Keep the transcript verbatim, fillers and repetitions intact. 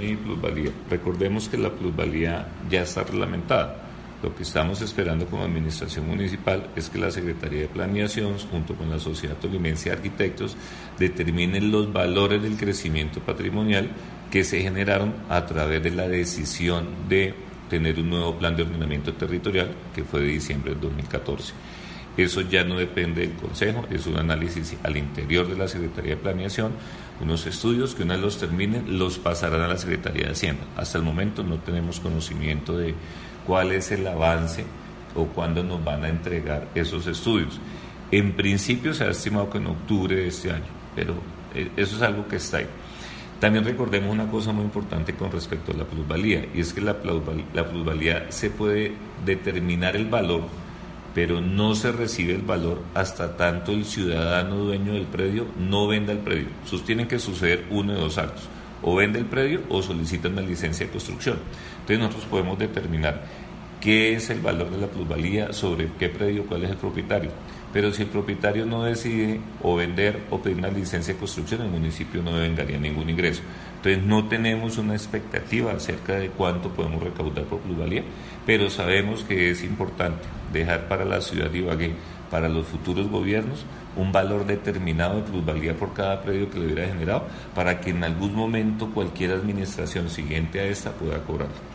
y plusvalía. Recordemos que la plusvalía ya está reglamentada. Lo que estamos esperando como administración municipal es que la Secretaría de Planeación, junto con la Sociedad Tolimense de Arquitectos, determinen los valores del crecimiento patrimonial que se generaron a través de la decisión de tener un nuevo plan de ordenamiento territorial que fue de diciembre del dos mil catorce. Eso ya no depende del Consejo, es un análisis al interior de la Secretaría de Planeación, unos estudios que una vez los terminen los pasarán a la Secretaría de Hacienda. Hasta el momento no tenemos conocimiento de cuál es el avance o cuándo nos van a entregar esos estudios. En principio se ha estimado que en octubre de este año, pero eso es algo que está ahí. También recordemos una cosa muy importante con respecto a la plusvalía, y es que la plusvalía, la plusvalía se puede determinar el valor, pero no se recibe el valor hasta tanto el ciudadano dueño del predio no venda el predio. Tienen que suceder uno de dos actos: o vende el predio o solicita una licencia de construcción. Entonces nosotros podemos determinar qué es el valor de la plusvalía, sobre qué predio, cuál es el propietario. Pero si el propietario no decide o vender o pedir una licencia de construcción, el municipio no devengaría ningún ingreso. Entonces no tenemos una expectativa acerca de cuánto podemos recaudar por plusvalía, pero sabemos que es importante dejar para la ciudad de Ibagué, para los futuros gobiernos, un valor determinado de plusvalía por cada predio que le hubiera generado, para que en algún momento cualquier administración siguiente a esta pueda cobrarlo.